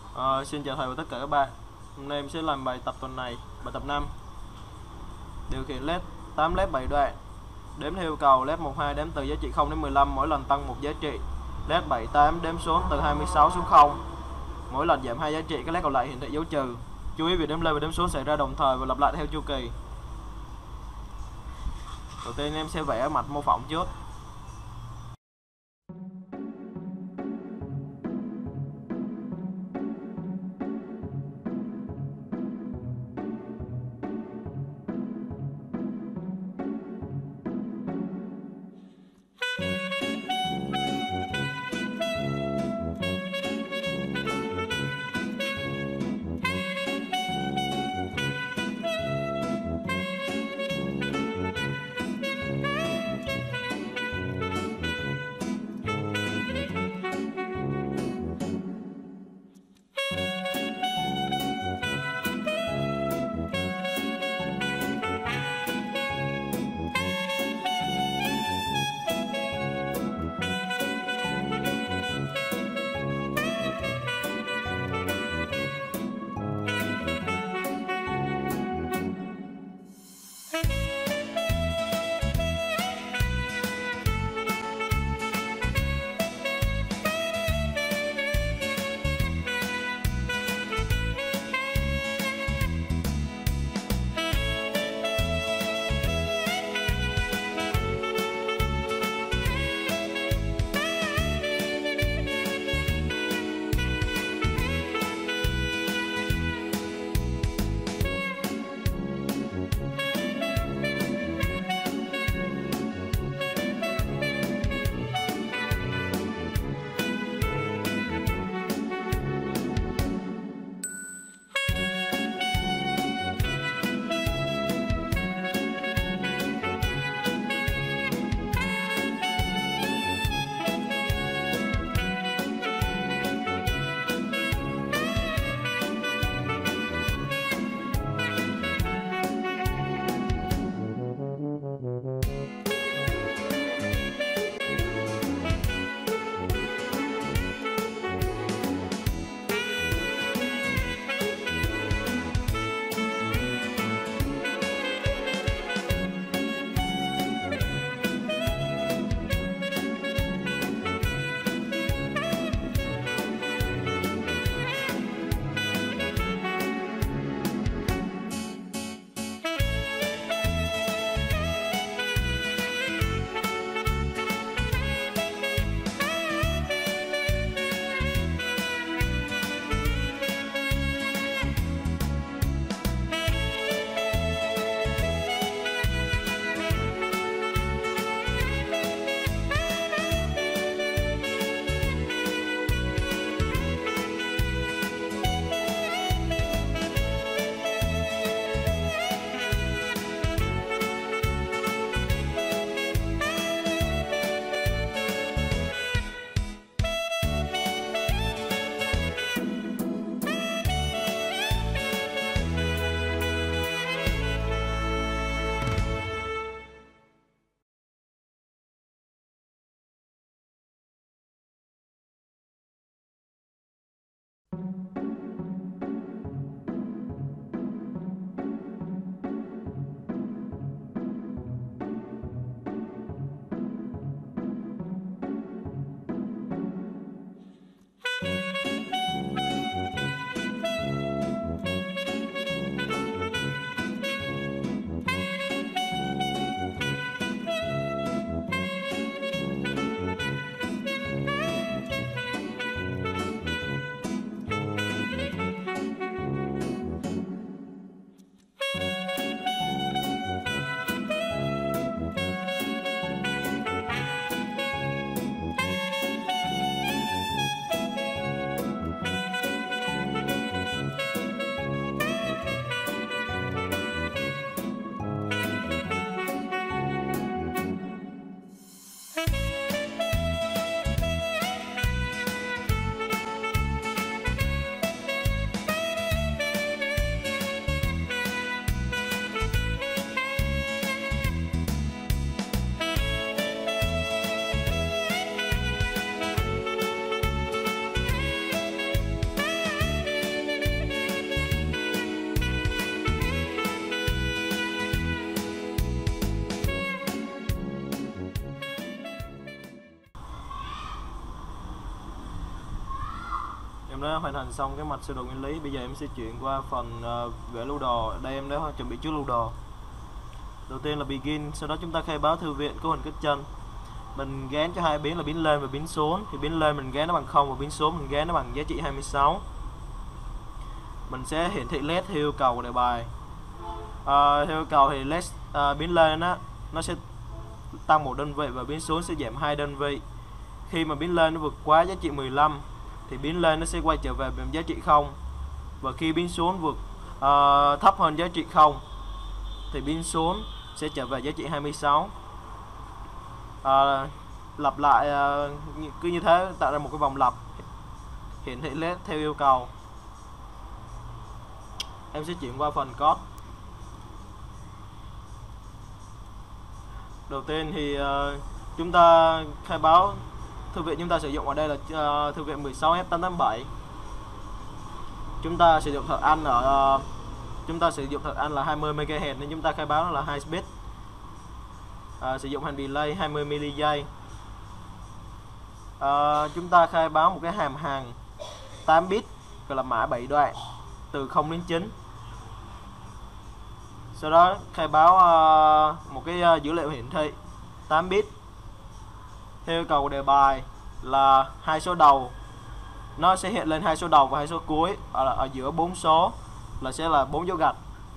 Xin chào thầy và tất cả các bạn. Hôm nay em sẽ làm bài tập tuần này, bài tập 5. Điều khiển LED 8 LED 7 đoạn. Đếm theo yêu cầu, LED 12 đếm từ giá trị 0 đến 15, mỗi lần tăng một giá trị. LED 78 đếm xuống từ 26 xuống 0. Mỗi lần giảm 2 giá trị, các LED còn lại hiển thị dấu trừ. Chú ý việc đếm lên và đếm xuống xảy ra đồng thời và lặp lại theo chu kỳ. Đầu tiên em sẽ vẽ mặt mô phỏng trước. em đã hoàn thành xong cái mạch sơ đồ nguyên lý. Bây giờ em sẽ chuyển qua phần vẽ lưu đồ. Đây em đã chuẩn bị trước lưu đồ. Đầu tiên là begin, sau đó chúng ta khai báo thư viện cấu hình kết chân. Mình gán cho hai biến là biến lên và biến xuống. Thì biến lên mình gán nó bằng 0 và biến xuống mình gán nó bằng giá trị 26. Mình sẽ hiển thị led theo yêu cầu của đề bài. Theo yêu cầu thì led biến lên á, nó sẽ tăng 1 đơn vị và biến xuống sẽ giảm 2 đơn vị. Khi mà biến lên nó vượt quá giá trị 15 thì biến lên nó sẽ quay trở về giá trị 0. Và khi biến xuống vượt thấp hơn giá trị 0 thì biến xuống sẽ trở về giá trị 26. Lặp lại cứ như thế tạo ra một cái vòng lặp hiển thị led theo yêu cầu. Em sẽ chuyển qua phần code. Đầu tiên thì chúng ta khai báo thư viện chúng ta sử dụng ở đây là thư viện 16F887. Chúng ta sử dụng thật ăn là 20 MHz nên chúng ta khai báo là 2 bit. Sử dụng hành delay 20 ms. Chúng ta khai báo một cái hàm hàng 8 bit gọi là mã 7 đoạn từ 0 đến 9. Sau đó khai báo một cái dữ liệu hiển thị 8 bit. Theo yêu cầu của đề bài là hai số đầu nó sẽ hiện lên hai số đầu và hai số cuối, ở giữa 4 số là sẽ là 4 dấu gạch.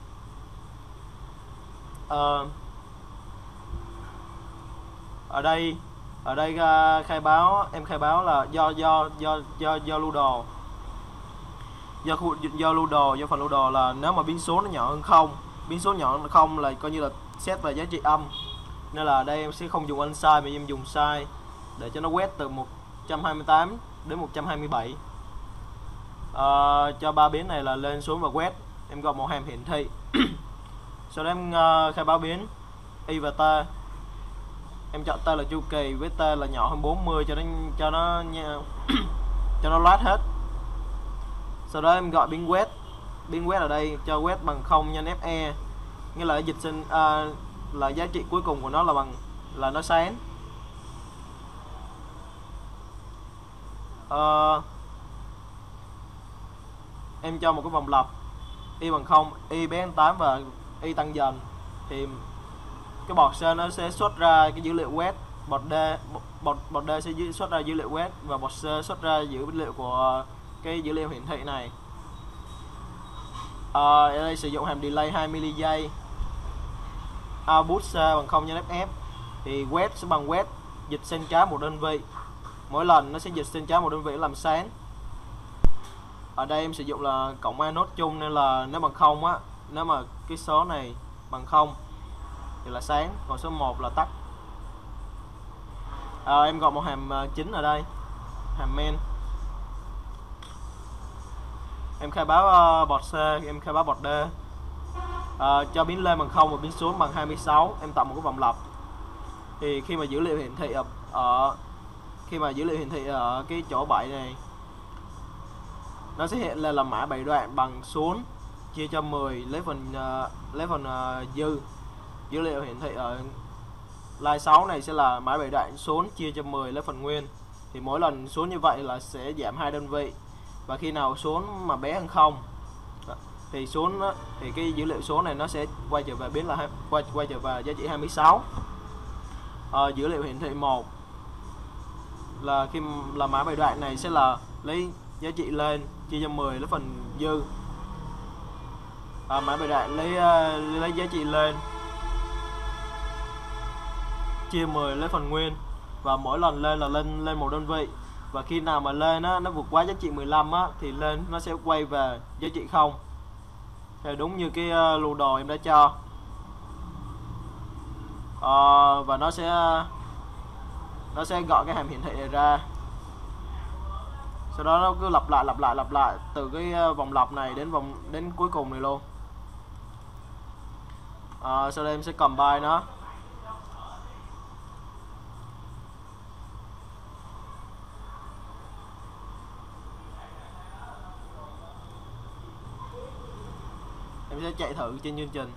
Ở đây khai báo là do lưu đồ. Do phần lưu đồ là nếu mà biến số nó nhỏ hơn 0, biến số nhỏ hơn 0 là coi như là xét về giá trị âm. Nên là ở đây em sẽ không dùng unsigned mà em dùng size để cho nó quét từ 128 đến 127. Cho ba biến này là lên xuống và quét. Em gọi một hàm hiển thị. Sau đó em khai báo biến y và t. Em chọn t là chu kỳ với t là nhỏ hơn 40 cho nó loát hết. Sau đó em gọi biến quét. Biến quét ở đây cho quét bằng 0 nhân fe, nghĩa là dịch sinh là giá trị cuối cùng của nó là nó sáng. Em cho một cái vòng lặp y bằng 0, y bé hơn 8 và y tăng dần thì cái bọt C nó sẽ xuất ra cái dữ liệu quét, bọt D sẽ xuất ra dữ liệu quét và bọt C xuất ra dữ liệu của cái dữ liệu hiển thị này. Ở đây sử dụng hàm delay 2 ms. Output C bằng 0 nhân FF thì quét sẽ bằng quét dịch sen trái một đơn vị, mỗi lần nó sẽ dịch sen trái một đơn vị làm sáng. Ở đây em sử dụng là cộng A nốt chung nên là nếu bằng 0 á, nếu mà cái số này bằng 0 thì là sáng, còn số 1 là tắt. Em gọi một hàm chính ở đây, hàm main. Em khai báo bọt C, em khai báo bọt D. Cho biến lên bằng 0 và biến xuống bằng 26, em tạo một cái vòng lặp. Thì khi mà dữ liệu hiển thị ở cái chỗ 7 này, nó sẽ hiện lên là mã 7 đoạn bằng xuống chia cho 10 lấy phần dư. Dữ liệu hiển thị ở line 6 này sẽ là mã 7 đoạn xuống chia cho 10 lấy phần nguyên. Thì mỗi lần xuống như vậy là sẽ giảm 2 đơn vị. Và khi nào xuống mà bé hơn 0 thì thì cái dữ liệu số này nó sẽ quay trở về biến là quay trở về giá trị 26. Dữ liệu hiển thị 1 là khi là mã 7 đoạn này sẽ là lấy giá trị lên chia cho 10 lấy phần dư. Mã 7 đoạn lấy giá trị lên chia 10 lấy phần nguyên, và mỗi lần lên là lên một đơn vị. Và khi nào mà lên nó vượt quá giá trị 15 á, thì lên nó sẽ quay về giá trị 0. Thì đúng như cái lưu đồ em đã cho. Và nó sẽ gọi cái hàm hiển thị này ra. Sau đó nó cứ lặp lại từ cái vòng lặp này đến cuối cùng này luôn. Sau đây em sẽ combine nó. Em sẽ chạy thử trên chương trình.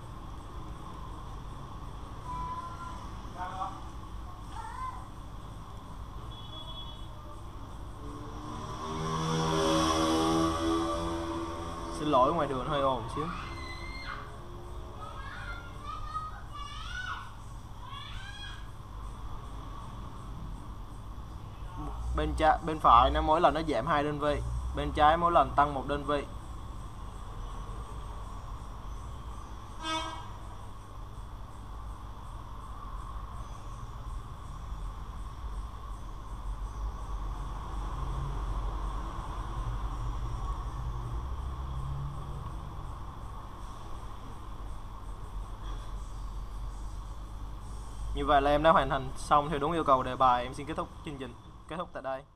Xin lỗi, ngoài đường hơi ồn xíu. Bên phải nó mỗi lần nó giảm 2 đơn vị, bên trái mỗi lần tăng 1 đơn vị. Như vậy là em đã hoàn thành xong theo đúng yêu cầu đề bài. Em xin kết thúc chương trình, kết thúc tại đây.